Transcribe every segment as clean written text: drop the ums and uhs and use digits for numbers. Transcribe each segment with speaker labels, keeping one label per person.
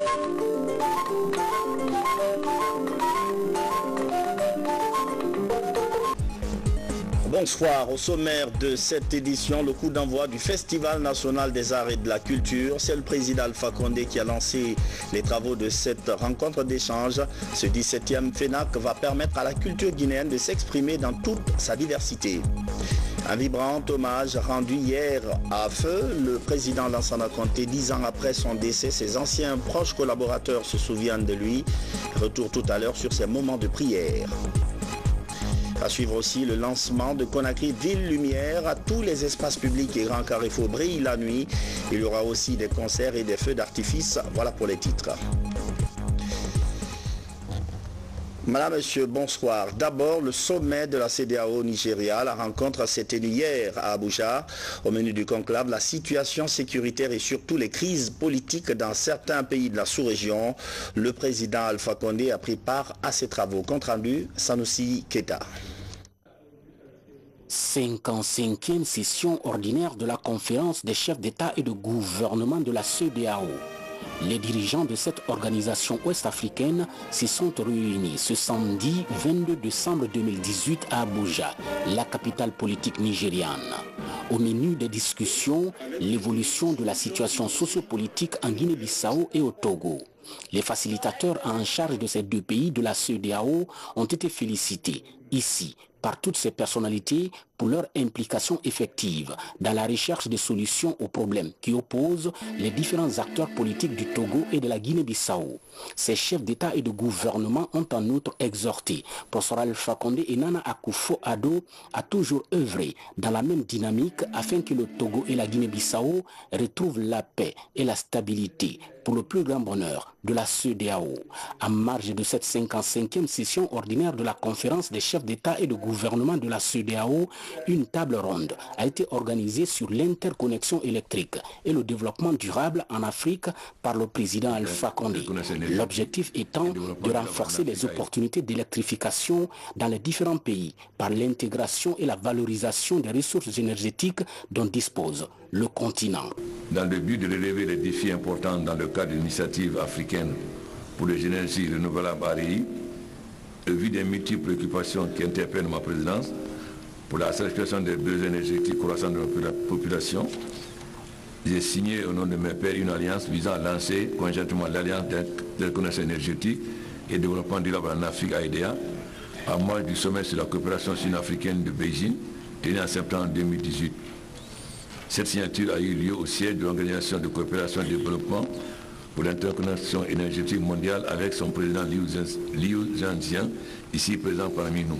Speaker 1: Bonsoir, au sommaire de cette édition, le coup d'envoi du Festival national des arts et de la culture. C'est le président Alpha Condé qui a lancé les travaux de cette rencontre d'échange. Ce 17e FENAC va permettre à la culture guinéenne de s'exprimer dans toute sa diversité. Un vibrant hommage rendu hier à Feu, le président Lansana Conté, 10 ans après son décès, ses anciens proches collaborateurs se souviennent de lui. Retour tout à l'heure sur ses moments de prière. À suivre aussi le lancement de Conakry Ville Lumière. À tous les espaces publics et grands carrefours brillent la nuit. Il y aura aussi des concerts et des feux d'artifice. Voilà pour les titres. Madame, Monsieur, bonsoir. D'abord, le sommet de la CEDEAO au Nigeria. La rencontre s'est tenue hier à Abuja. Au menu du conclave, la situation sécuritaire et surtout les crises politiques dans certains pays de la sous-région. Le président Alpha Condé a pris part à ces travaux. Compte rendu, Sanusi Keita.
Speaker 2: 55e session ordinaire de la conférence des chefs d'État et de gouvernement de la CEDEAO. Les dirigeants de cette organisation ouest-africaine se sont réunis ce samedi 22 décembre 2018 à Abuja, la capitale politique nigériane. Au menu des discussions, l'évolution de la situation sociopolitique en Guinée-Bissau et au Togo. Les facilitateurs en charge de ces deux pays de la CEDEAO ont été félicités ici par toutes ces personnalités pour leur implication effective dans la recherche de solutions aux problèmes qui opposent les différents acteurs politiques du Togo et de la Guinée-Bissau. Ces chefs d'État et de gouvernement ont en outre exhorté Professeur Alpha Condé et Nana Akufo-Addo à toujours œuvrer dans la même dynamique afin que le Togo et la Guinée-Bissau retrouvent la paix et la stabilité pour le plus grand bonheur de la CEDEAO. En marge de cette 55e session ordinaire de la conférence des chefs d'État et de gouvernement de la CEDEAO, une table ronde a été organisée sur l'interconnexion électrique et le développement durable en Afrique par le président Alpha Condé. L'objectif étant de renforcer les opportunités d'électrification dans les différents pays par l'intégration et la valorisation des ressources énergétiques dont dispose le continent.
Speaker 3: Dans le but de relever les défis importants dans le cadre de l'initiative africaine pour les énergies renouvelables AREI, au vu des multiples préoccupations qui interpellent ma présidence pour la satisfaction des besoins énergétiques croissants de la population, j'ai signé au nom de mes pairs une alliance visant à lancer conjointement l'Alliance d'interconnexion énergétique et développement durable en Afrique AEDA, en marge du sommet sur la coopération sud-africaine de Beijing, tenu en septembre 2018. Cette signature a eu lieu au siège de l'Organisation de coopération et de développement pour l'interconnexion énergétique mondiale avec son président Liu Zhangjian, ici présent parmi nous.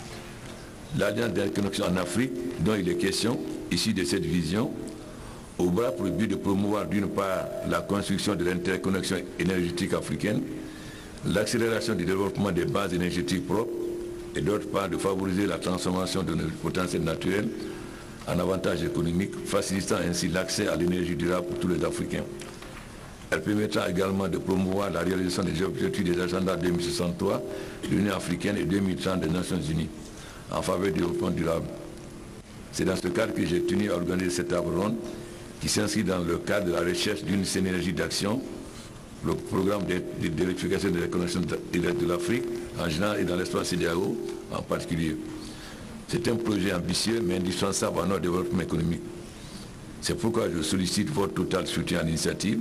Speaker 3: L'Alliance d'interconnexion en Afrique, dont il est question, issue de cette vision, au bras pour le but de promouvoir d'une part la construction de l'interconnexion énergétique africaine, l'accélération du développement des bases énergétiques propres et d'autre part de favoriser la transformation de nos potentiels naturels en avantages économiques, facilitant ainsi l'accès à l'énergie durable pour tous les Africains. Elle permettra également de promouvoir la réalisation des objectifs des agendas 2063 de l'Union africaine et 2030 des Nations Unies en faveur du développement durable. C'est dans ce cadre que j'ai tenu à organiser cette table ronde qui s'inscrit dans le cadre de la recherche d'une synergie d'action, le programme d'électrification de la connexion de l'Afrique en général et dans l'espace CEDEAO en particulier. C'est un projet ambitieux mais indispensable à notre développement économique. C'est pourquoi je sollicite votre total soutien à l'initiative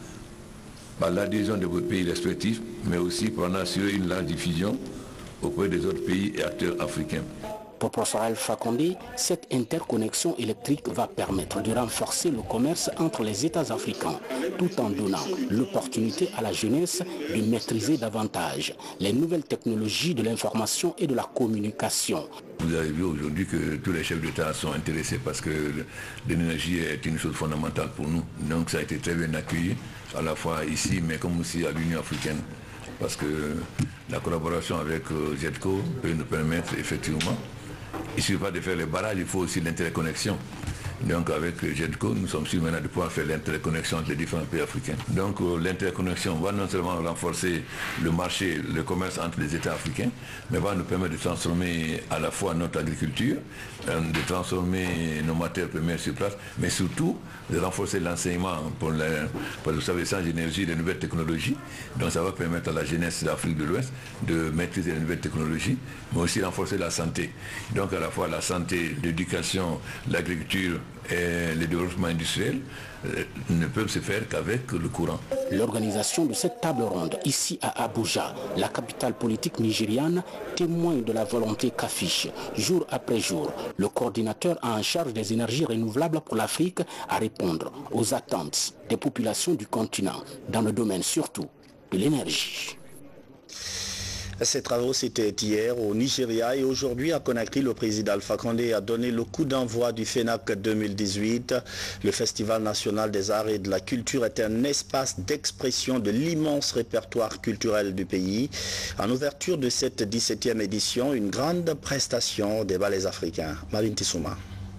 Speaker 3: par l'adhésion de vos pays respectifs, mais aussi pour en assurer une large diffusion auprès des autres pays et acteurs africains.
Speaker 2: Pour Professeur Alpha Condé, cette interconnexion électrique va permettre de renforcer le commerce entre les États africains, tout en donnant l'opportunité à la jeunesse de maîtriser davantage les nouvelles technologies de l'information et de la communication.
Speaker 3: Vous avez vu aujourd'hui que tous les chefs d'État sont intéressés parce que l'énergie est une chose fondamentale pour nous. Donc ça a été très bien accueilli, à la fois ici, mais comme aussi à l'Union africaine. Parce que la collaboration avec ZEDCO peut nous permettre effectivement, il ne suffit pas de faire les barrages, il faut aussi l'interconnexion. Donc avec GEDCO, nous sommes sûrs maintenant de pouvoir faire l'interconnexion entre les différents pays africains. Donc l'interconnexion va non seulement renforcer le marché, le commerce entre les États africains, mais va nous permettre de transformer à la fois notre agriculture, de transformer nos matières premières sur place, mais surtout de renforcer l'enseignement pour vous savez, sans énergie, les nouvelles technologies. Donc ça va permettre à la jeunesse d'Afrique de l'Ouest de maîtriser les nouvelles technologies, mais aussi renforcer la santé. Donc à la fois la santé, l'éducation, l'agriculture et le développement industriel ne peuvent se faire qu'avec le courant.
Speaker 2: L'organisation de cette table ronde ici à Abuja, la capitale politique nigériane, témoigne de la volonté qu'affiche jour après jour le coordinateur en charge des énergies renouvelables pour l'Afrique à répondre aux attentes des populations du continent dans le domaine surtout de l'énergie.
Speaker 1: Ces travaux, c'était hier au Nigeria et aujourd'hui à Conakry, le président Alpha Condé a donné le coup d'envoi du FENAC 2018. Le Festival national des arts et de la culture est un espace d'expression de l'immense répertoire culturel du pays. En ouverture de cette 17e édition, une grande prestation des ballets africains. Marine Tissouma.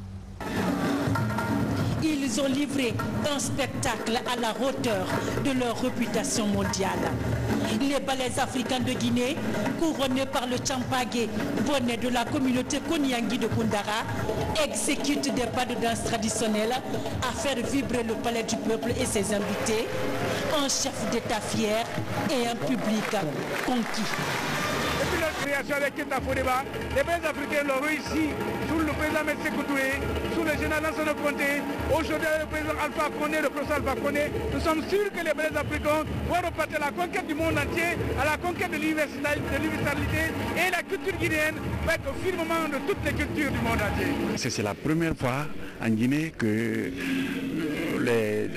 Speaker 4: Ils ont livré un spectacle à la hauteur de leur réputation mondiale. Les ballets africains de Guinée, couronnés par le Champagé, bonnet de la communauté Konyangi de Koundara, exécutent des pas de danse traditionnels à faire vibrer le palais du peuple et ses invités, un chef d'État fier et un public conquis.
Speaker 5: Depuis notre création avec Keita Fodeba, les ballets africains l'ont réussi sous le président Metsé Koutoué, sous le général Lansana Conté, aujourd'hui le président Alpha Condé, le professeur Alpha Condé. Nous sommes sûrs que les ballets africains vont repartir à la conquête du monde entier, à la conquête de l'universalité et la culture guinéenne va être au firmament de toutes les cultures du monde entier.
Speaker 6: C'est la première fois en Guinée que les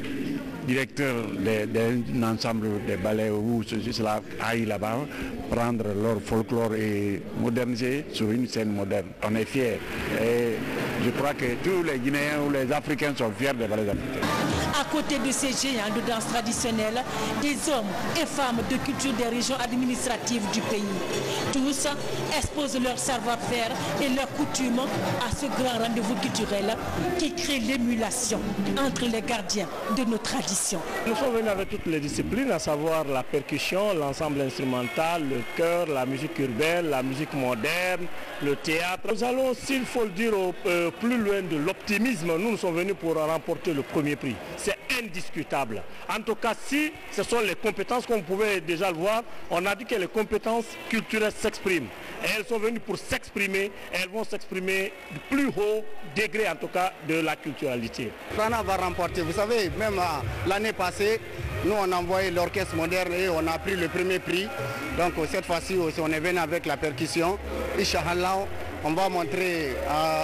Speaker 6: directeurs d'un ensemble de ballets ou cela aillent là-bas prendre leur folklore et moderniser sur une scène moderne. On est fiers et je crois que tous les Guinéens ou les Africains sont fiers des ballets africains.
Speaker 4: À côté de ces géants de danse traditionnelle, des hommes et femmes de culture des régions administratives du pays. Tous exposent leur savoir-faire et leurs coutumes à ce grand rendez-vous culturel qui crée l'émulation entre les gardiens de nos traditions.
Speaker 7: Nous sommes venus avec toutes les disciplines, à savoir la percussion, l'ensemble instrumental, le chœur, la musique urbaine, la musique moderne, le théâtre. Nous allons, s'il faut le dire, plus loin de l'optimisme. Nous sommes venus pour remporter le premier prix. C'est indiscutable. En tout cas, si ce sont les compétences, comme vous pouvez déjà le voir, on a dit que les compétences culturelles s'expriment. Et elles sont venues pour s'exprimer, elles vont s'exprimer du plus haut degré, en tout cas, de la culturalité.
Speaker 8: Fana va remporter. Vous savez, même l'année passée, nous on a envoyé l'orchestre moderne et on a pris le premier prix. Donc cette fois-ci aussi, on est venu avec la percussion. Inch'Allah, on va montrer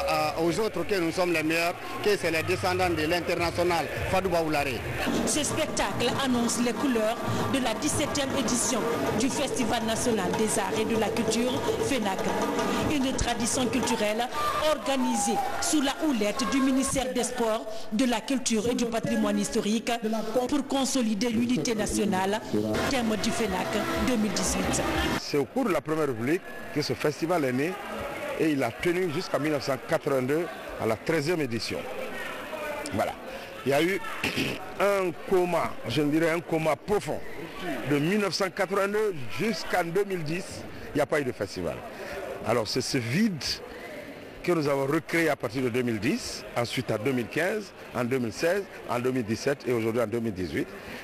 Speaker 8: aux autres que nous sommes les meilleurs, que c'est les descendants de l'international Fadou Baoulare.
Speaker 4: Ce spectacle annonce les couleurs de la 17e édition du Festival national des arts et de la culture FENAC. Une tradition culturelle organisée sous la houlette du ministère des Sports, de la Culture et du Patrimoine historique pour consolider l'unité nationale, thème du FENAC 2018.
Speaker 6: C'est au cours de la Première République que ce festival est né. Et il a tenu jusqu'à 1982 à la 13e édition. Voilà. Il y a eu un coma, je dirais un coma profond. De 1982 jusqu'en 2010, il n'y a pas eu de festival. Alors c'est ce vide que nous avons recréé à partir de 2010, ensuite en 2015, en 2016, en 2017 et aujourd'hui en 2018.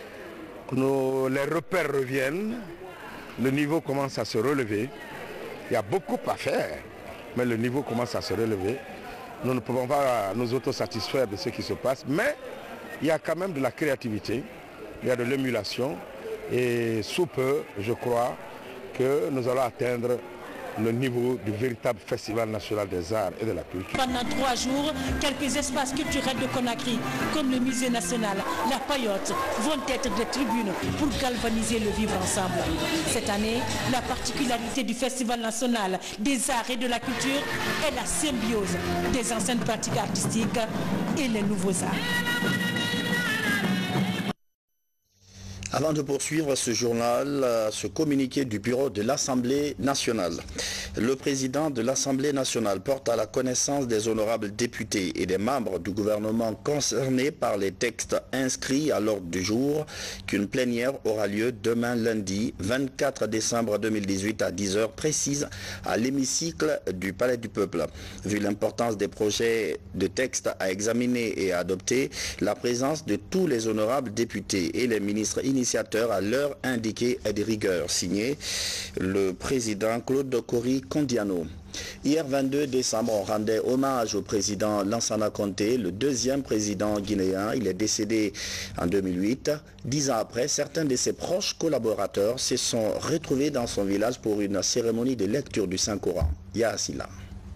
Speaker 6: Les repères reviennent, le niveau commence à se relever. Il y a beaucoup à faire. Mais le niveau commence à se relever. Nous ne pouvons pas nous autosatisfaire de ce qui se passe, mais il y a quand même de la créativité, il y a de l'émulation, et sous peu, je crois, que nous allons atteindre le niveau du véritable Festival national des arts et de la culture.
Speaker 4: Pendant 3 jours, quelques espaces culturels de Conakry, comme le musée national, la Payotte, vont être des tribunes pour galvaniser le vivre ensemble. Cette année, la particularité du Festival national des arts et de la culture est la symbiose des anciennes pratiques artistiques et les nouveaux arts.
Speaker 1: Avant de poursuivre ce journal, ce communiqué du bureau de l'Assemblée nationale. Le président de l'Assemblée nationale porte à la connaissance des honorables députés et des membres du gouvernement concernés par les textes inscrits à l'ordre du jour qu'une plénière aura lieu demain lundi 24 décembre 2018 à 10h précise à l'hémicycle du Palais du Peuple. Vu l'importance des projets de textes à examiner et à adopter, la présence de tous les honorables députés et les ministres initiateurs à l'heure indiquée est de rigueur. Signé le président Claude Kori Kondiano. Hier 22 décembre, on rendait hommage au président Lansana Conté, le deuxième président guinéen. Il est décédé en 2008. 10 ans après, certains de ses proches collaborateurs se sont retrouvés dans son village pour une cérémonie de lecture du Saint-Coran. Yassila.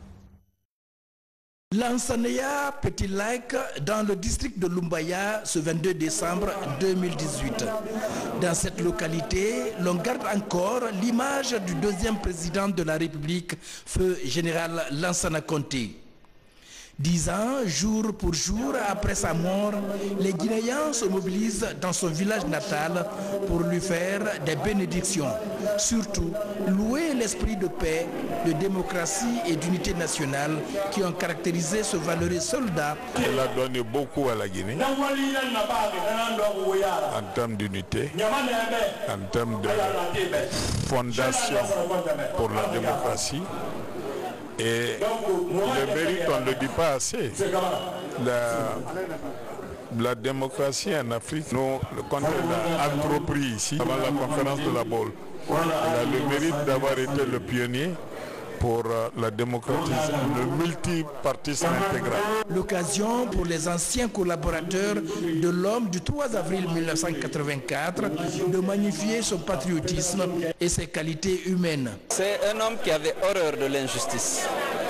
Speaker 9: Lansana Petit Lac dans le district de Lumbaya ce 22 décembre 2018. Dans cette localité, l'on garde encore l'image du deuxième président de la République, feu général Lansana Conté. 10 ans, jour pour jour, après sa mort, les Guinéens se mobilisent dans son village natal pour lui faire des bénédictions. Surtout, louer l'esprit de paix, de démocratie et d'unité nationale qui ont caractérisé ce valeureux soldat.
Speaker 10: Il a donné beaucoup à la Guinée en termes d'unité, en termes de fondation pour la démocratie. Et le mérite, on ne le dit pas assez. La démocratie en Afrique, nous, quand elle a entrepris ici, avant la conférence de la Baule, elle a le mérite d'avoir été le pionnier pour la démocratisation, le multipartisme intégral.
Speaker 9: L'occasion pour les anciens collaborateurs de l'homme du 3 avril 1984 de magnifier son patriotisme et ses qualités humaines.
Speaker 11: C'est un homme qui avait horreur de l'injustice.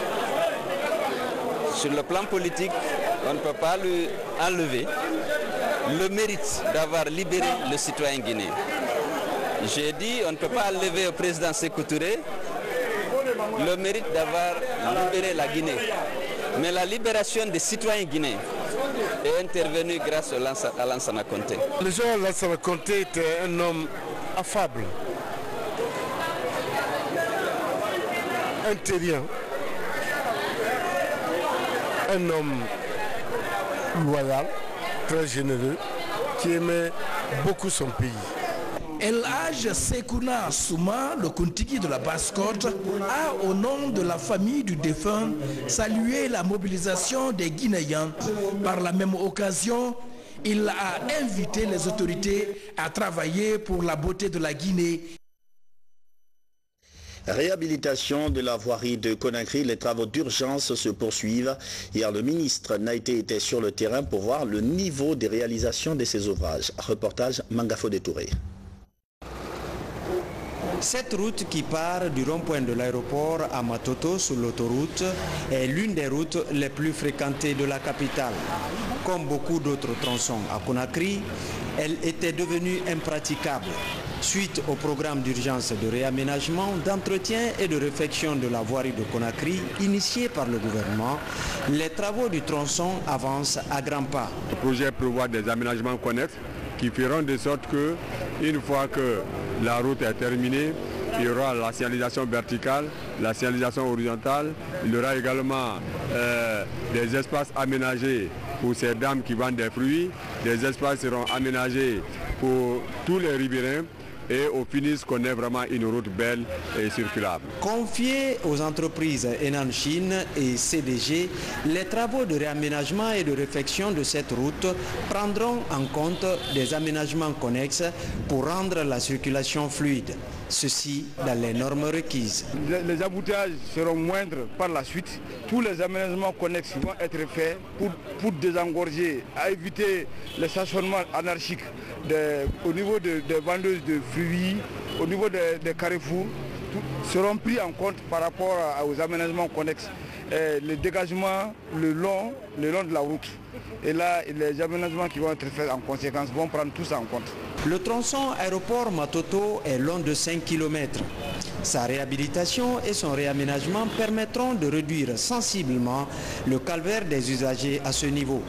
Speaker 11: Sur le plan politique, on ne peut pas lui enlever le mérite d'avoir libéré le citoyen guinéen. J'ai dit, on ne peut pas enlever au président Sékou Touré le mérite d'avoir libéré la Guinée. Mais la libération des citoyens guinéens est intervenue grâce à Lansana Conté.
Speaker 12: Le général Lansana Conté était un homme affable, intelligent, un homme loyal, très généreux, qui aimait beaucoup son pays.
Speaker 9: El Hadj Sekouna Souma, le Kuntigi de la Basse-Côte, a, au nom de la famille du défunt, salué la mobilisation des Guinéens. Par la même occasion, il a invité les autorités à travailler pour la beauté de la Guinée.
Speaker 1: Réhabilitation de la voirie de Conakry, les travaux d'urgence se poursuivent. Hier, le ministre Naïté était sur le terrain pour voir le niveau de réalisation de ces ouvrages. Reportage Mangafo Touré.
Speaker 13: Cette route qui part du rond-point de l'aéroport à Matoto sur l'autoroute est l'une des routes les plus fréquentées de la capitale. Comme beaucoup d'autres tronçons à Conakry, elle était devenue impraticable. Suite au programme d'urgence de réaménagement, d'entretien et de réfection de la voirie de Conakry initié par le gouvernement, les travaux du tronçon avancent à grands pas.
Speaker 14: Le projet prévoit des aménagements connexes qui feront de sorte que, une fois que la route est terminée, il y aura la signalisation verticale, la signalisation horizontale, il y aura également des espaces aménagés pour ces dames qui vendent des fruits, des espaces seront aménagés pour tous les riverains et au finish qu'on ait vraiment une route belle et circulable.
Speaker 13: Confiés aux entreprises Enan Chine et CDG, les travaux de réaménagement et de réfection de cette route prendront en compte des aménagements connexes pour rendre la circulation fluide. Ceci dans les normes requises.
Speaker 5: Les embouteillages seront moindres par la suite. Tous les aménagements connexes vont être faits pour désengorger, à éviter les stationnements anarchiques au niveau des vendeuses de fruits, au niveau des carrefours, seront pris en compte par rapport aux aménagements connexes. Les dégagements le long de la route. Et là, les aménagements qui vont être faits en conséquence vont prendre tout ça en compte.
Speaker 13: Le tronçon aéroport Matoto est long de 5 km. Sa réhabilitation et son réaménagement permettront de réduire sensiblement le calvaire des usagers à ce niveau.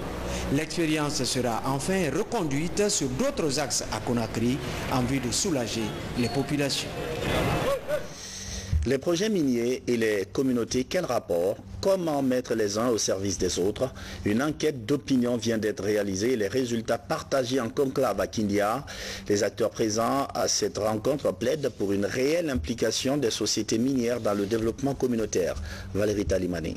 Speaker 13: L'expérience sera enfin reconduite sur d'autres axes à Conakry en vue de soulager les populations.
Speaker 1: Les projets miniers et les communautés, quel rapport? Comment mettre les uns au service des autres? Une enquête d'opinion vient d'être réalisée et les résultats partagés en conclave à Kindia. Les acteurs présents à cette rencontre plaident pour une réelle implication des sociétés minières dans le développement communautaire. Valérie Talimani.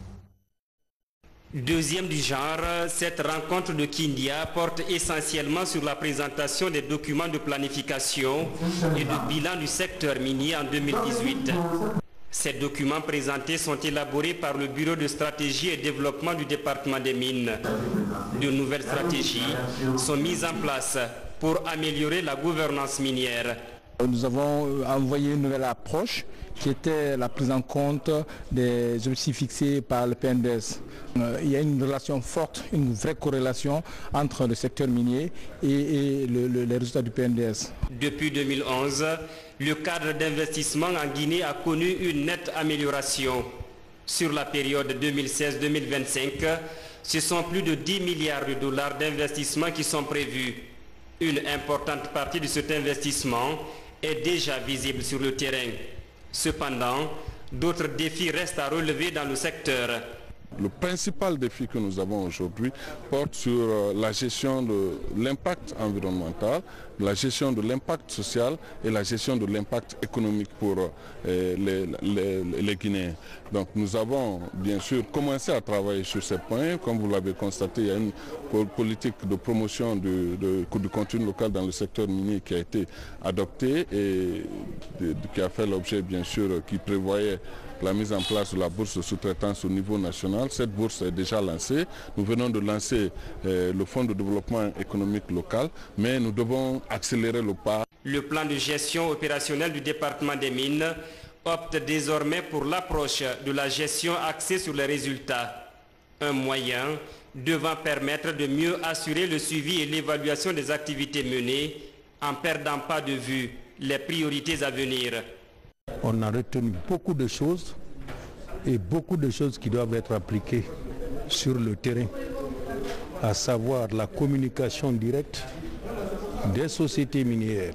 Speaker 15: Deuxième du genre, cette rencontre de Kindia porte essentiellement sur la présentation des documents de planification et de bilan du secteur minier en 2018. Ces documents présentés sont élaborés par le Bureau de stratégie et développement du département des mines. De nouvelles stratégies sont mises en place pour améliorer la gouvernance minière.
Speaker 16: Nous avons envoyé une nouvelle approche qui était la prise en compte des objectifs fixés par le PNDS. Il y a une relation forte, une vraie corrélation entre le secteur minier et les résultats du PNDS.
Speaker 15: Depuis 2011, le cadre d'investissement en Guinée a connu une nette amélioration. Sur la période 2016-2025, ce sont plus de 10 milliards de dollars d'investissement qui sont prévus. Une importante partie de cet investissement est déjà visible sur le terrain. Cependant, d'autres défis restent à relever dans le secteur.
Speaker 10: Le principal défi que nous avons aujourd'hui porte sur la gestion de l'impact environnemental, la gestion de l'impact social et la gestion de l'impact économique pour les Guinéens. Donc nous avons bien sûr commencé à travailler sur ces points. Comme vous l'avez constaté, il y a une politique de promotion du contenu local dans le secteur minier qui a été adoptée et qui a fait l'objet bien sûr qui prévoyait la mise en place de la bourse de sous-traitance au niveau national. Cette bourse est déjà lancée. Nous venons de lancer le fonds de développement économique local, mais nous devons accélérer le pas.
Speaker 15: Le plan de gestion opérationnelle du département des mines opte désormais pour l'approche de la gestion axée sur les résultats. Un moyen devant permettre de mieux assurer le suivi et l'évaluation des activités menées en ne perdant pas de vue les priorités à venir.
Speaker 17: On a retenu beaucoup de choses et beaucoup de choses qui doivent être appliquées sur le terrain, à savoir la communication directe des sociétés minières,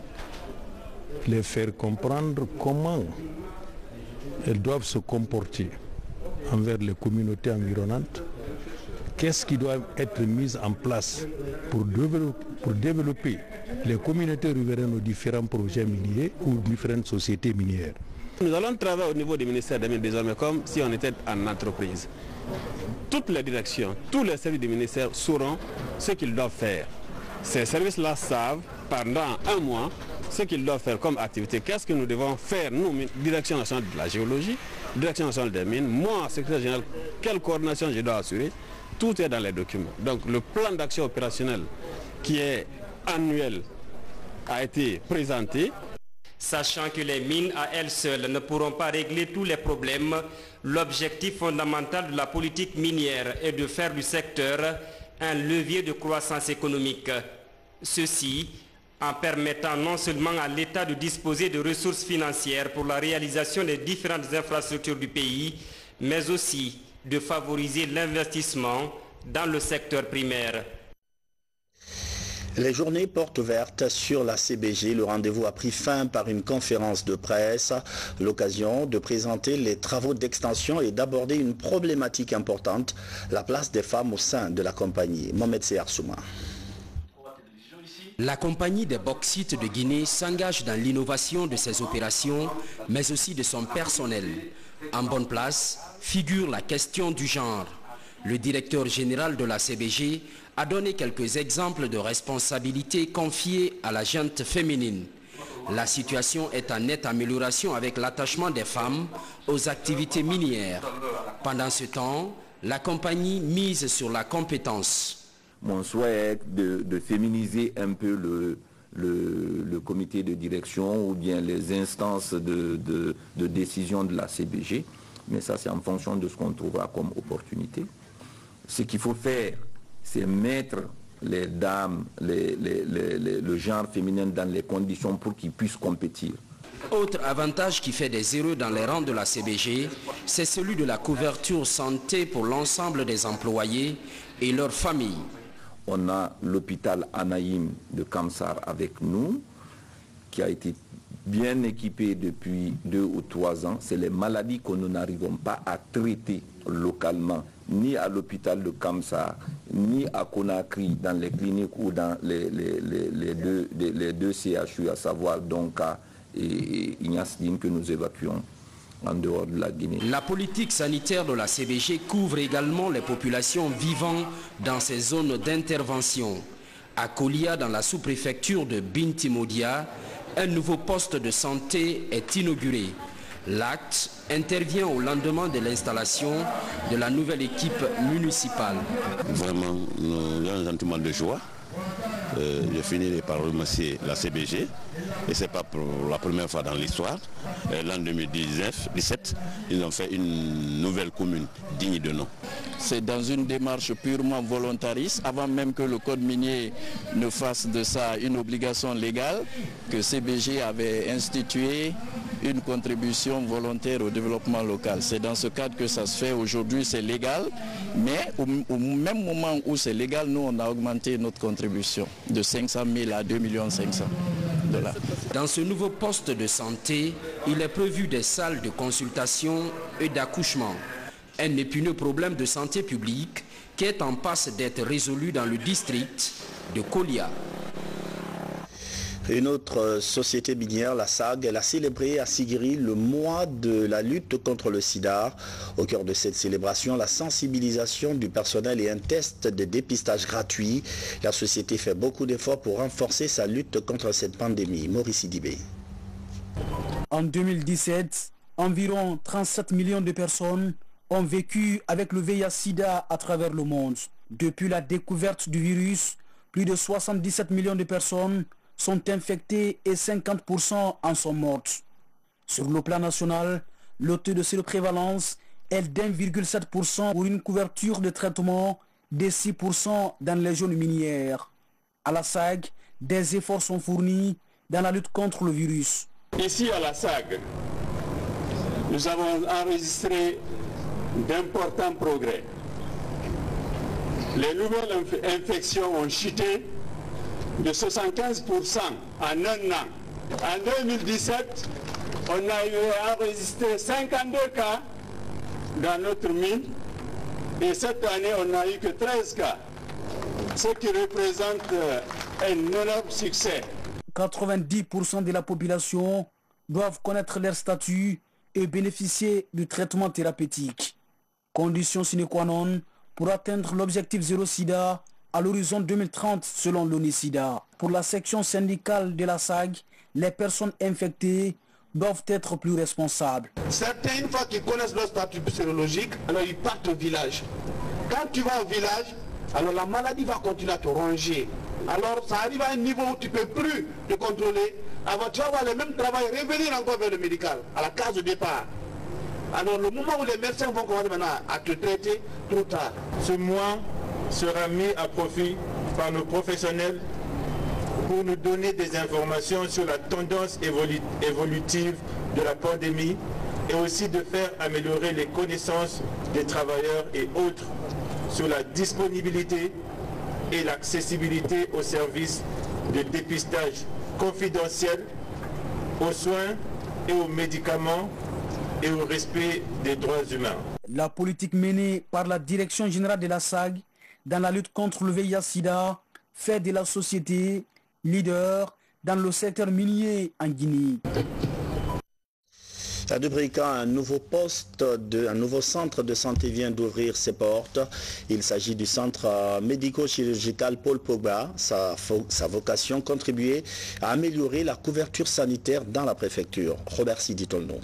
Speaker 17: les faire comprendre comment elles doivent se comporter envers les communautés environnantes, qu'est-ce qui doit être mis en place pour développer les communautés riveraines aux différents projets miniers ou différentes sociétés minières.
Speaker 12: Nous allons travailler au niveau du ministère des Mines désormais comme si on était en entreprise. Toutes les directions, tous les services du ministère sauront ce qu'ils doivent faire. Ces services-là savent pendant un mois ce qu'ils doivent faire comme activité. Qu'est-ce que nous devons faire, nous, Direction nationale de la géologie, Direction nationale des mines, moi, secrétaire général, quelle coordination je dois assurer. Tout est dans les documents. Donc le plan d'action opérationnel qui est annuel a été présenté.
Speaker 15: Sachant que les mines à elles seules ne pourront pas régler tous les problèmes, l'objectif fondamental de la politique minière est de faire du secteur un levier de croissance économique. Ceci en permettant non seulement à l'État de disposer de ressources financières pour la réalisation des différentes infrastructures du pays, mais aussi de favoriser l'investissement dans le secteur primaire.
Speaker 1: Les journées portes ouvertes sur la CBG, le rendez-vous a pris fin par une conférence de presse, l'occasion de présenter les travaux d'extension et d'aborder une problématique importante, la place des femmes au sein de la compagnie. Mohamed Seyar Souma.
Speaker 2: La compagnie des bauxites de Guinée s'engage dans l'innovation de ses opérations, mais aussi de son personnel. En bonne place figure la question du genre. Le directeur général de la CBG a donné quelques exemples de responsabilités confiées à la gente féminine. La situation est en nette amélioration avec l'attachement des femmes aux activités minières. Pendant ce temps, la compagnie mise sur la compétence.
Speaker 18: Mon souhait est de féminiser un peu le comité de direction ou bien les instances de décision de la CBG. Mais ça, c'est en fonction de ce qu'on trouvera comme opportunité. Ce qu'il faut faire, c'est mettre les dames, le genre féminin dans les conditions pour qu'ils puissent compétir.
Speaker 2: Autre avantage qui fait des heureux dans les rangs de la CBG, c'est celui de la couverture santé pour l'ensemble des employés
Speaker 19: et leurs familles.
Speaker 18: On a l'hôpital Anaïm de Kamsar avec nous, qui a été bien équipé depuis 2 ou 3 ans. C'est les maladies que nous n'arrivons pas à traiter localement, ni à l'hôpital de Kamsar, ni à Conakry, dans les cliniques ou dans les deux CHU, à savoir Donka et Ignasdine, que nous évacuons en dehors de la Guinée.
Speaker 19: La politique sanitaire de la CBG couvre également les populations vivant dans ces zones d'intervention. À Kolia, dans la sous-préfecture de Binti Modia, un nouveau poste de santé est inauguré. L'acte intervient au lendemain de l'installation de la nouvelle équipe municipale.
Speaker 20: Vraiment, nous avons un sentiment de joie. Je finirai par remercier la CBG, et ce n'est pas pour la première fois dans l'histoire. L'an 2017, ils ont fait une nouvelle commune digne de nom.
Speaker 21: C'est dans une démarche purement volontariste, avant même que le code minier ne fasse de ça une obligation légale, que CBG avait institué une contribution volontaire au développement local. C'est dans ce cadre que ça se fait. Aujourd'hui, c'est légal, mais au même moment où c'est légal, nous, on a augmenté notre contribution de 500 000 à 2 500 000 $.
Speaker 19: Dans ce nouveau poste de santé, il est prévu des salles de consultation et d'accouchement. Un épineux problème de santé publique qui est en passe d'être résolu dans le district de Kolia.
Speaker 1: Une autre société minière, la SAG, elle a célébré à Sigiri le mois de la lutte contre le sida. Au cœur de cette célébration, la sensibilisation du personnel et un test de dépistage gratuit. La société fait beaucoup d'efforts pour renforcer sa lutte contre cette pandémie. Maurice Sidibé.
Speaker 22: En 2017, environ 37 millions de personnes ont vécu avec le VIH-Sida à travers le monde. Depuis la découverte du virus, plus de 77 millions de personnes sont infectées et 50% en sont mortes. Sur le plan national, le taux de séroprévalence est d'1,7% pour une couverture de traitement de 6% dans les zones minières. À la SAG, des efforts sont fournis dans la lutte contre le virus.
Speaker 23: Ici à la SAG, nous avons enregistré d'importants progrès. Les nouvelles infections ont chuté de 75% en un an. En 2017, on a enregistré 52 cas dans notre mine et cette année, on n'a eu que 13 cas, ce qui représente un énorme succès.
Speaker 22: 90% de la population doivent connaître leur statut et bénéficier du traitement thérapeutique. Condition sine qua non pour atteindre l'objectif zéro sida à l'horizon 2030 selon l'ONU-SIDA. Pour la section syndicale de la SAG, les personnes infectées doivent être plus responsables.
Speaker 24: Certains, une fois qu'ils connaissent leur statut sérologique, alors ils partent au village. Quand tu vas au village, alors la maladie va continuer à te ronger. Alors ça arrive à un niveau où tu ne peux plus te contrôler. Alors tu vas avoir le même travail, revenir encore vers le médical, à la case de départ. Alors le moment où les médecins vont commencer maintenant à te traiter, trop tard.
Speaker 23: Ce mois sera mis à profit par nos professionnels pour nous donner des informations sur la tendance évolutive de la pandémie et aussi de faire améliorer les connaissances des travailleurs et autres sur la disponibilité et l'accessibilité aux services de dépistage confidentiel, aux soins et aux médicaments et au respect des droits humains.
Speaker 22: La politique menée par la Direction générale de la SAG dans la lutte contre le VIH-Sida fait de la société leader dans le secteur minier en Guinée.
Speaker 1: À Dubrika, un nouveau centre de santé vient d'ouvrir ses portes. Il s'agit du centre médico-chirurgical Paul Pogba. Sa vocation, contribuer à améliorer la couverture sanitaire dans la préfecture. Robert Siditolno.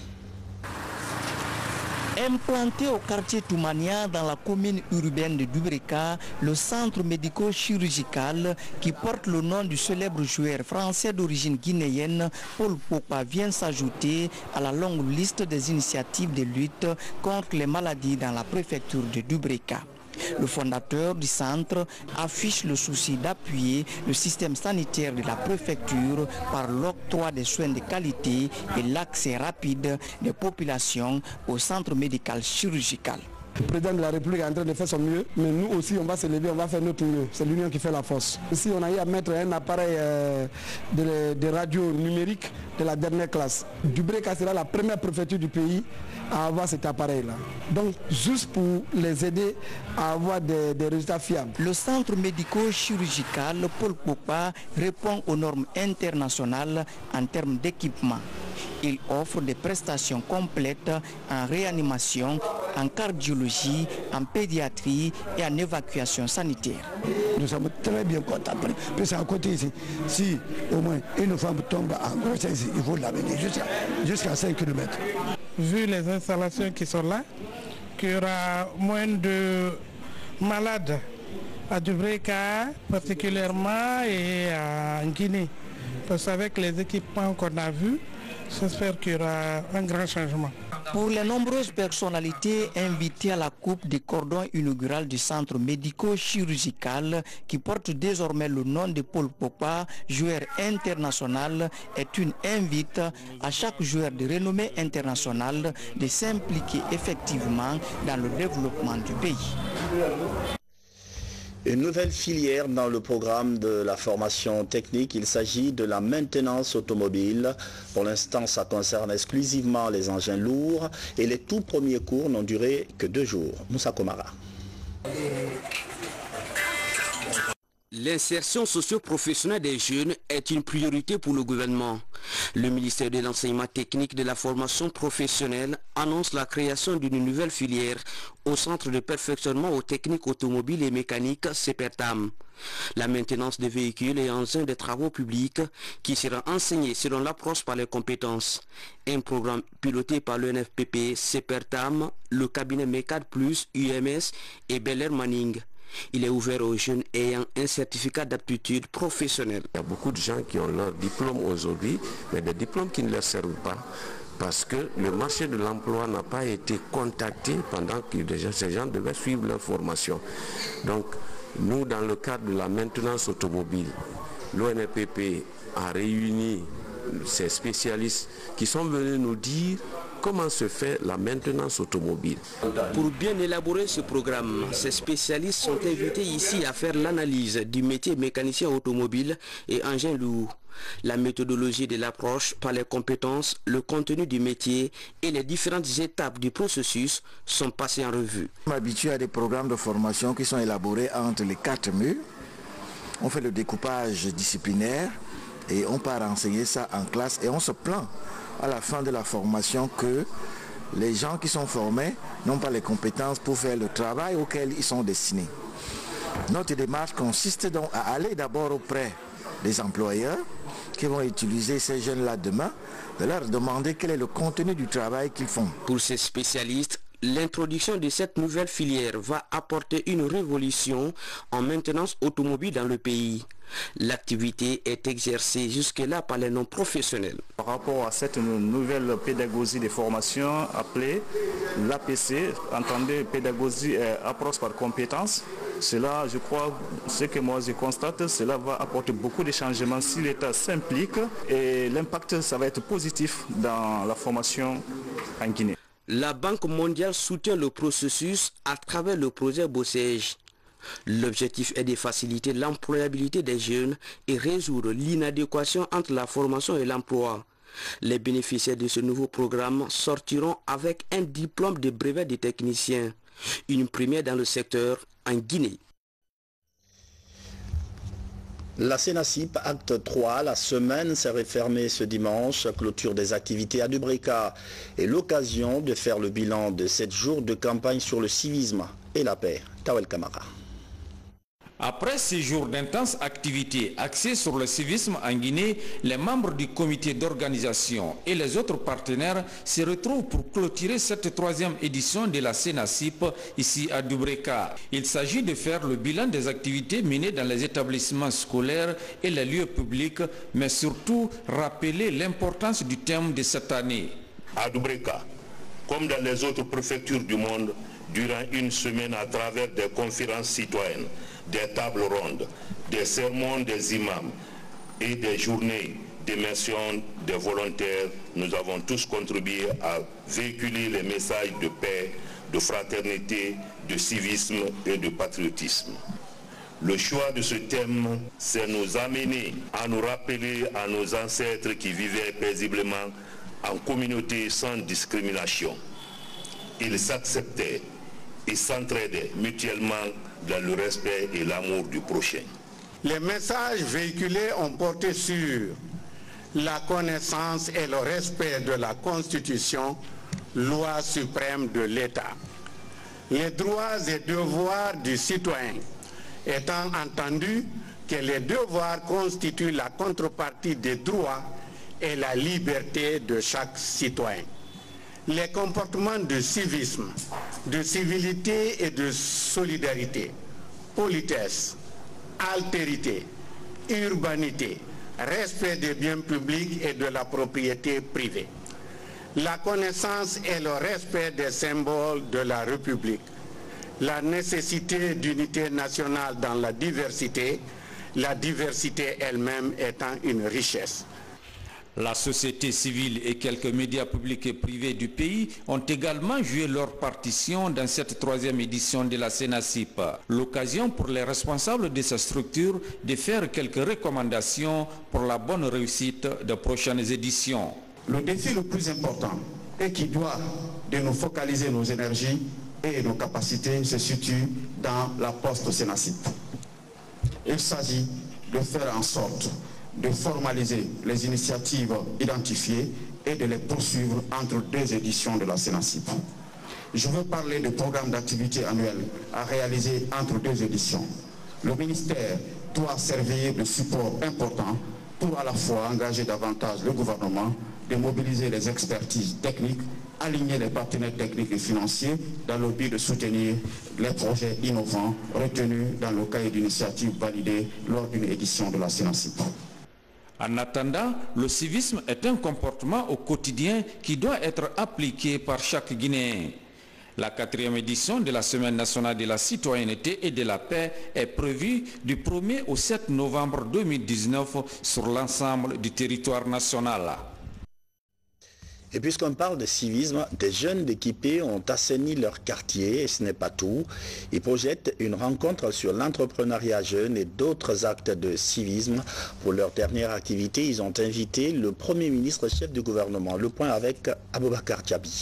Speaker 25: Implanté au quartier Toumania dans la commune urbaine de Dubrika, le centre médico-chirurgical qui porte le nom du célèbre joueur français d'origine guinéenne Paul Pogba vient s'ajouter à la longue liste des initiatives de lutte contre les maladies dans la préfecture de Dubrika. Le fondateur du centre affiche le souci d'appuyer le système sanitaire de la préfecture par l'octroi des soins de qualité et l'accès rapide des populations au centre médical chirurgical.
Speaker 3: Le président de la République est en train de faire son mieux, mais nous aussi on va se lever, on va faire notre mieux. C'est l'union qui fait la force. Ici on a eu à mettre un appareil de radio numérique de la dernière classe. Dubreka sera la première préfecture du pays à avoir cet appareil-là. Donc juste pour les aider à avoir des résultats fiables.
Speaker 25: Le centre médico-chirurgical Paul Pogba répond aux normes internationales en termes d'équipement. Il offre des prestations complètes en réanimation, en cardiologie, en pédiatrie et en évacuation sanitaire.
Speaker 3: Nous sommes très bien contents. Puis à côté ici, si au moins une femme tombe en grossesse, il faut l'amener jusqu'à 5 km.
Speaker 4: Vu les installations qui sont là, qu'il y aura moins de malades à Dubreka particulièrement et en Guinée. Parce qu'avec les équipements qu'on a vus, j'espère qu'il y aura un grand changement.
Speaker 25: Pour les nombreuses personnalités invitées à la coupe des cordons inaugural du centre médico-chirurgical qui porte désormais le nom de Paul Pogba, joueur international, est une invite à chaque joueur de renommée internationale de s'impliquer effectivement dans le développement du pays.
Speaker 1: Une nouvelle filière dans le programme de la formation technique, il s'agit de la maintenance automobile. Pour l'instant, ça concerne exclusivement les engins lourds et les tout premiers cours n'ont duré que 2 jours. Moussa Komara.
Speaker 2: L'insertion socio-professionnelle des jeunes est une priorité pour le gouvernement. Le ministère de l'Enseignement technique de la formation professionnelle annonce la création d'une nouvelle filière au Centre de perfectionnement aux techniques automobiles et mécaniques CPERTAM. La maintenance des véhicules et engins de travaux publics qui sera enseignée selon l'approche par les compétences. Un programme piloté par l'ENFPP, CPERTAM, le cabinet MECAD+, UMS et Bel Air Manning. Il est ouvert aux jeunes ayant un certificat d'aptitude professionnelle.
Speaker 6: Il y a beaucoup de gens qui ont leur diplôme aujourd'hui, mais des diplômes qui ne leur servent pas parce que le marché de l'emploi n'a pas été contacté pendant que ces gens devaient suivre leur formation. Donc, nous, dans le cadre de la maintenance automobile, l'ONFPP a réuni ces spécialistes qui sont venus nous dire comment se fait la maintenance automobile.
Speaker 2: Pour bien élaborer ce programme, ces spécialistes sont invités ici à faire l'analyse du métier mécanicien automobile et engin lourd, la méthodologie de l'approche par les compétences, le contenu du métier et les différentes étapes du processus sont passées en revue.
Speaker 7: On m'habitue à des programmes de formation qui sont élaborés entre les 4 murs. On fait le découpage disciplinaire et on part enseigner ça en classe et on se plaint à la fin de la formation que les gens qui sont formés n'ont pas les compétences pour faire le travail auquel ils sont destinés. Notre démarche consiste donc à aller d'abord auprès des employeurs qui vont utiliser ces jeunes-là demain, de leur demander quel est le contenu du travail qu'ils font.
Speaker 2: Pour ces spécialistes, l'introduction de cette nouvelle filière va apporter une révolution en maintenance automobile dans le pays. L'activité est exercée jusque-là par les non-professionnels.
Speaker 8: Par rapport à cette nouvelle pédagogie des formations appelée l'APC, entendez pédagogie et approche par compétence, cela, je crois, ce que moi je constate, cela va apporter beaucoup de changements si l'État s'implique et l'impact, ça va être positif dans la formation en Guinée.
Speaker 2: La Banque mondiale soutient le processus à travers le projet Bossège. L'objectif est de faciliter l'employabilité des jeunes et résoudre l'inadéquation entre la formation et l'emploi. Les bénéficiaires de ce nouveau programme sortiront avec un diplôme de brevet de technicien, une première dans le secteur en Guinée.
Speaker 1: La CENACIP, acte 3, la semaine s'est refermée ce dimanche, clôture des activités à Dubreka et l'occasion de faire le bilan de 7 jours de campagne sur le civisme et la paix. Tawel Kamara.
Speaker 26: Après ces jours d'intenses activités axées sur le civisme en Guinée, les membres du comité d'organisation et les autres partenaires se retrouvent pour clôturer cette 3e édition de la CENACIP ici à Dubreka. Il s'agit de faire le bilan des activités menées dans les établissements scolaires et les lieux publics, mais surtout rappeler l'importance du thème de cette année.
Speaker 27: À Dubreka, comme dans les autres préfectures du monde, durant une semaine à travers des conférences citoyennes, des tables rondes, des sermons des imams et des journées d'immersion des volontaires, nous avons tous contribué à véhiculer les messages de paix, de fraternité, de civisme et de patriotisme. Le choix de ce thème, c'est nous amener à nous rappeler à nos ancêtres qui vivaient paisiblement en communauté sans discrimination. Ils s'acceptaient et s'entraidaient mutuellement dans le respect et l'amour du prochain.
Speaker 24: Les messages véhiculés ont porté sur la connaissance et le respect de la Constitution, loi suprême de l'État. Les droits et devoirs du citoyen, étant entendu que les devoirs constituent la contrepartie des droits et la liberté de chaque citoyen. Les comportements de civisme, de civilité et de solidarité, politesse, altérité, urbanité, respect des biens publics et de la propriété privée. La connaissance et le respect des symboles de la République. La nécessité d'unité nationale dans la diversité elle-même étant une richesse.
Speaker 26: La société civile et quelques médias publics et privés du pays ont également joué leur partition dans cette 3e édition de la CENACIP. L'occasion pour les responsables de ces structures de faire quelques recommandations pour la bonne réussite de prochaines éditions.
Speaker 24: Le défi le plus important et qui doit de nous focaliser nos énergies et nos capacités se situe dans la post-CENACIP. Il s'agit de faire en sorte de formaliser les initiatives identifiées et de les poursuivre entre 2 éditions de la CENACIP. Je veux parler du programme d'activité annuel à réaliser entre 2 éditions. Le ministère doit servir de support important pour à la fois engager davantage le gouvernement, de mobiliser les expertises techniques, aligner les partenaires techniques et financiers dans le but de soutenir les projets innovants retenus dans le cahier d'initiative validé lors d'une édition de la CENACIP.
Speaker 26: En attendant, le civisme est un comportement au quotidien qui doit être appliqué par chaque Guinéen. La 4e édition de la Semaine nationale de la citoyenneté et de la paix est prévue du 1er au 7 novembre 2019 sur l'ensemble du territoire national.
Speaker 1: Et puisqu'on parle de civisme, des jeunes d'équipés ont assaini leur quartier, et ce n'est pas tout. Ils projettent une rencontre sur l'entrepreneuriat jeune et d'autres actes de civisme. Pour leur dernière activité, ils ont invité le Premier ministre chef du gouvernement. Le point avec Aboubakar Diaby.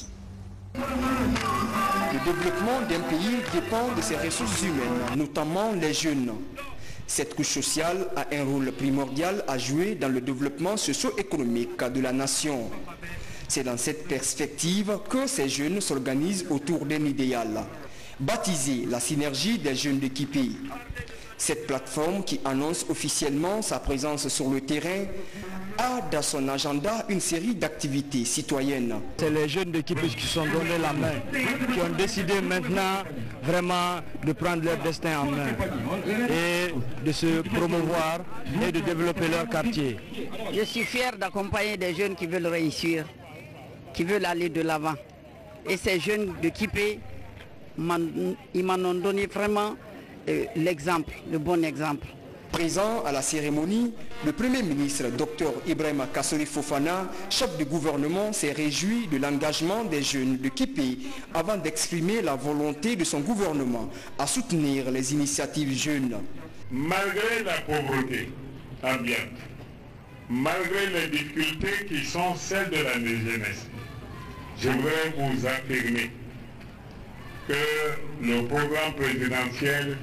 Speaker 5: Le développement d'un pays dépend de ses ressources humaines, notamment les jeunes. Cette couche sociale a un rôle primordial à jouer dans le développement socio-économique de la nation. C'est dans cette perspective que ces jeunes s'organisent autour d'un idéal, baptisé la synergie des jeunes d'équipés. Cette plateforme qui annonce officiellement sa présence sur le terrain a dans son agenda une série d'activités citoyennes.
Speaker 9: C'est les jeunes d'équipés qui se sont donné la main, qui ont décidé maintenant vraiment de prendre leur destin en main et de se promouvoir et de développer leur quartier.
Speaker 10: Je suis fier d'accompagner des jeunes qui veulent réussir, qui veulent aller de l'avant. Et ces jeunes d'équipés, ils m'en ont donné vraiment l'exemple, le bon exemple.
Speaker 5: Présent à la cérémonie, le Premier ministre Dr Ibrahima Kassori Fofana, chef du gouvernement, s'est réjoui de l'engagement des jeunes de Kipé avant d'exprimer la volonté de son gouvernement à soutenir les initiatives jeunes.
Speaker 23: Malgré la pauvreté ambiante, malgré les difficultés qui sont celles de la jeunesse, je voudrais vous affirmer que le programme présidentiel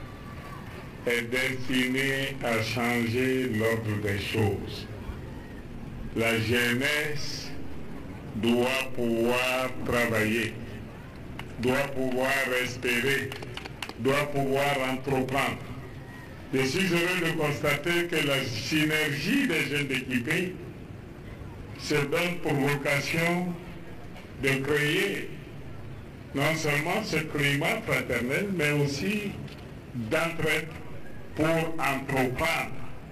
Speaker 23: est destiné à changer l'ordre des choses. La jeunesse doit pouvoir travailler, doit pouvoir espérer, doit pouvoir entreprendre. Je suis heureux de constater que la synergie des jeunes équipés se donne pour vocation de créer non seulement ce climat fraternel, mais aussi d'entraide pour entreprendre.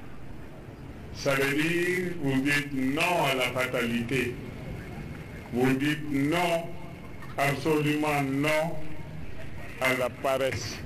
Speaker 23: Ça veut dire, vous dites non à la fatalité. Vous dites non, absolument non à la paresse.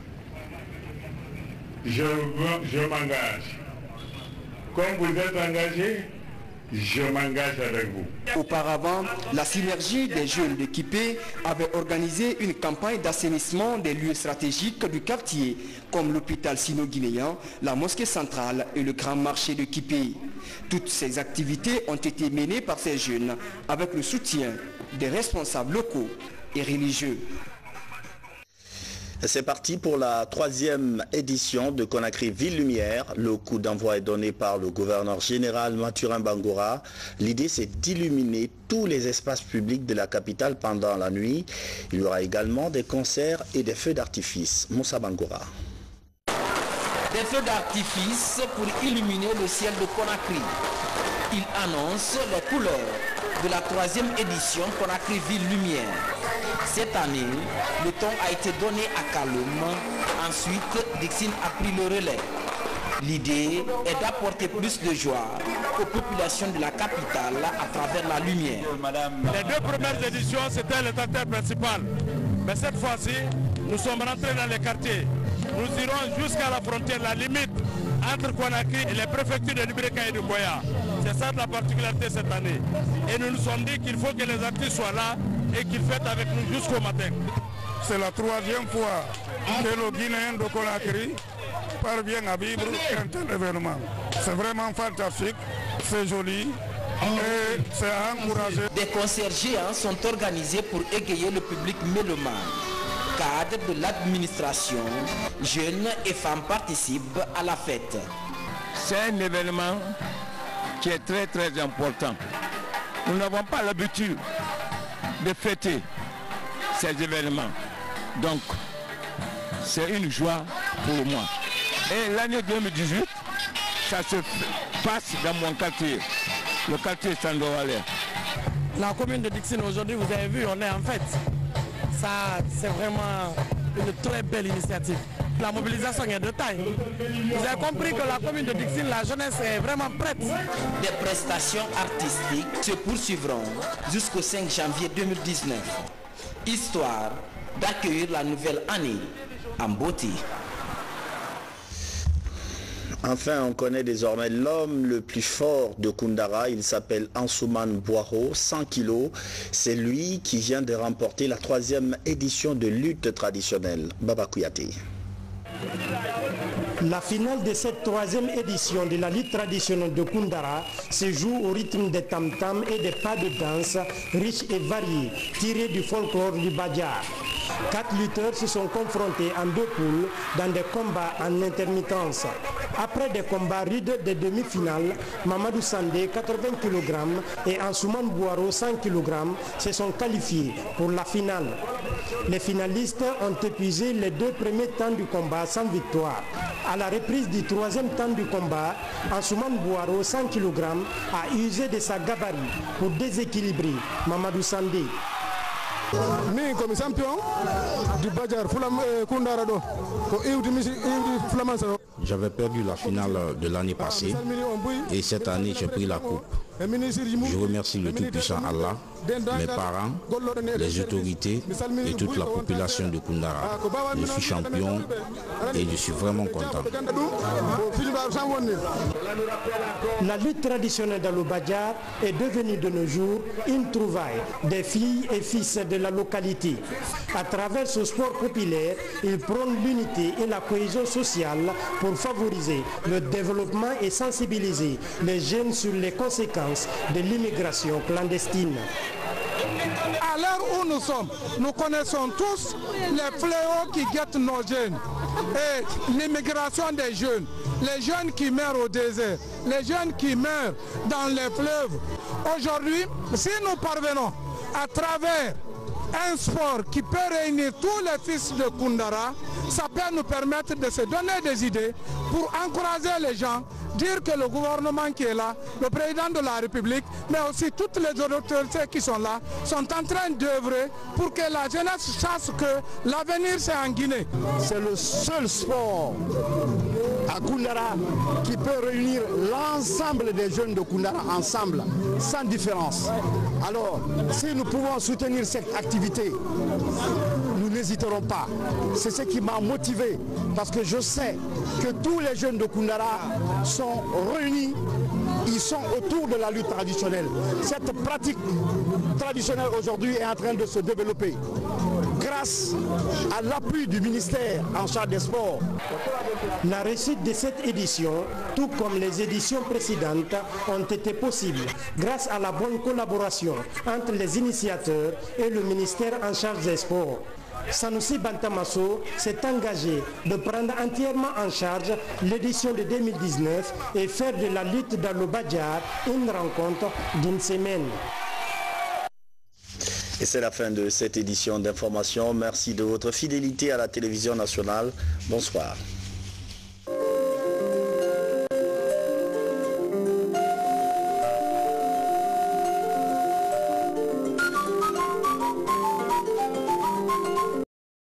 Speaker 23: Je m'engage. Comme vous êtes engagé,
Speaker 11: je m'engage avec vous.
Speaker 5: Auparavant, la synergie des jeunes de Kipé avait organisé une campagne d'assainissement des lieux stratégiques du quartier, comme l'hôpital sino-guinéen, la mosquée centrale et le grand marché de Kipé. Toutes ces activités ont été menées par ces jeunes avec le soutien des responsables locaux et religieux.
Speaker 1: C'est parti pour la 3e édition de Conakry Ville Lumière. Le coup d'envoi est donné par le gouverneur général Mathurin Bangura. L'idée, c'est d'illuminer tous les espaces publics de la capitale pendant la nuit. Il y aura également des concerts et des feux d'artifice. Moussa Bangura.
Speaker 19: Des feux d'artifice pour illuminer le ciel de Conakry. Il annonce les couleurs de la 3e édition Conakry Ville Lumière. Cette année, le ton a été donné à Kaloum. Ensuite, Dixine a pris le relais. L'idée est d'apporter plus de joie aux populations de la capitale à travers la lumière.
Speaker 12: Les 2 premières éditions, c'était le acteur principal. Mais cette fois-ci, nous sommes rentrés dans les quartiers. Nous irons jusqu'à la frontière, la limite entre Conakry et les préfectures de Libreka et de Boya. C'est ça la particularité cette année. Et nous nous sommes dit qu'il faut que les artistes soient là et qu'ils fêtent avec nous jusqu'au matin. C'est la 3e fois que le Guinéen de Conakry parvient à vivre un tel événement. C'est vraiment fantastique, c'est joli et c'est à encourager.
Speaker 19: Des concerts géants sont organisés pour égayer le public mélomane. Cadres de l'administration, jeunes et femmes participent à la fête.
Speaker 12: C'est un événement qui est très très important. Nous n'avons pas l'habitude de fêter ces événements. Donc, c'est une joie pour moi. Et l'année 2018, ça se passe dans mon quartier, le quartier Sandovalais.
Speaker 4: La commune de Dixine aujourd'hui, vous avez vu, on est en fête. Ça, c'est vraiment une très belle initiative. La mobilisation est de taille. Vous avez compris que la commune de Dixine, la jeunesse est vraiment prête.
Speaker 19: Des prestations artistiques se poursuivront jusqu'au 5 janvier 2019. Histoire d'accueillir la nouvelle année en beauté.
Speaker 1: Enfin, on connaît désormais l'homme le plus fort de Koundara. Il s'appelle Ansoumane Boiro, 100 kilos. C'est lui qui vient de remporter la 3e édition de lutte traditionnelle. Baba Kouyaté.
Speaker 13: La finale de cette 3e édition de la lutte traditionnelle de Koundara se joue au rythme des tam-tams et des pas de danse riches et variés, tirés du folklore du Badjar. 4 lutteurs se sont confrontés en 2 poules dans des combats en intermittence. Après des combats rudes des demi-finales, Mamadou Sandé, 80 kg, et Ansoumane Boiro, 100 kg, se sont qualifiés pour la finale. Les finalistes ont épuisé les 2 premiers temps du combat sans victoire. À la reprise du 3e temps du combat, Ansoumane Boiro, 100 kg, a usé de sa gabarit pour déséquilibrer Mamadou Sandé.
Speaker 12: Comme champion du Badjar Koundara.
Speaker 14: J'avais perdu la finale de l'année passée et cette année j'ai pris la coupe. Je remercie le Tout-Puissant Allah, mes parents, les autorités et toute la population de Koundara. Je suis champion et je suis vraiment content.
Speaker 13: La lutte traditionnelle dans le Badjar est devenue de nos jours une trouvaille des filles et fils de la localité. À travers ce sport populaire, ils prônent l'unité et la cohésion sociale pour favoriser le développement et sensibiliser les jeunes sur les conséquences de l'immigration clandestine.
Speaker 12: À l'heure où nous sommes, nous connaissons tous les fléaux qui guettent nos jeunes et l'immigration des jeunes, les jeunes qui meurent au désert, les jeunes qui meurent dans les fleuves. Aujourd'hui, si nous parvenons à travers un sport qui peut réunir tous les fils de Koundara, ça peut nous permettre de se donner des idées pour encourager les gens, dire que le gouvernement qui est là, le président de la République, mais aussi toutes les autorités qui sont là, sont en train d'œuvrer pour que la jeunesse sache que l'avenir c'est en Guinée.
Speaker 15: C'est le seul sport à Koundara qui peut réunir l'ensemble des jeunes de Koundara ensemble, sans différence. Alors, si nous pouvons soutenir cette activité, nous n'hésiterons pas. C'est ce qui m'a motivé, parce que je sais que tous les jeunes de Koundara sont réunis ils sont autour de la lutte traditionnelle. Cette pratique traditionnelle aujourd'hui est en train de se développer grâce à l'appui du ministère en charge des sports.
Speaker 13: La réussite de cette édition, tout comme les éditions précédentes, ont été possibles grâce à la bonne collaboration entre les initiateurs et le ministère en charge des sports. Sanoussi Bantamasso s'est engagé de prendre entièrement en charge l'édition de 2019 et faire de la lutte dans le Badjar une rencontre d'une semaine.
Speaker 1: Et c'est la fin de cette édition d'information. Merci de votre fidélité à la télévision nationale. Bonsoir.